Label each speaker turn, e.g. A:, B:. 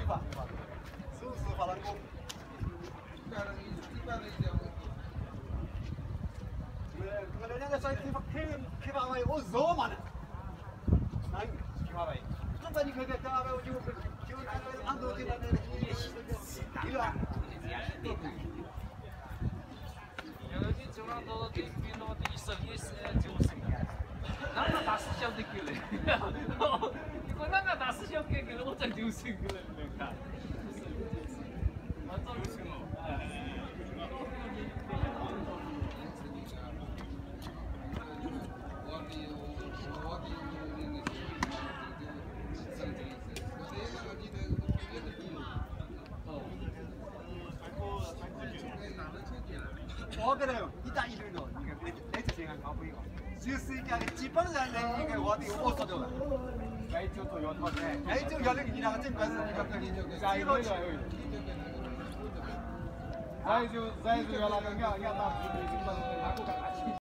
A: 吧，手势发了功。我那两个在开发位，我热嘛的，那开发位，那把你开发位，我就那个杭州就那个对吧？
B: 然后就走上到这边到第11、12、15，那个大师兄的过来，如果那个大师兄过来，我真就生过来，你看。我早就生了。
A: 我觉得一打一流的，你看那这些人搞不一个，就是一个基本上的一个我的我说的了。
C: 哎，就做要套的，
A: 哎，就要那个你那个整个是一个
C: 再一个再就要那个俺到那个那个大气。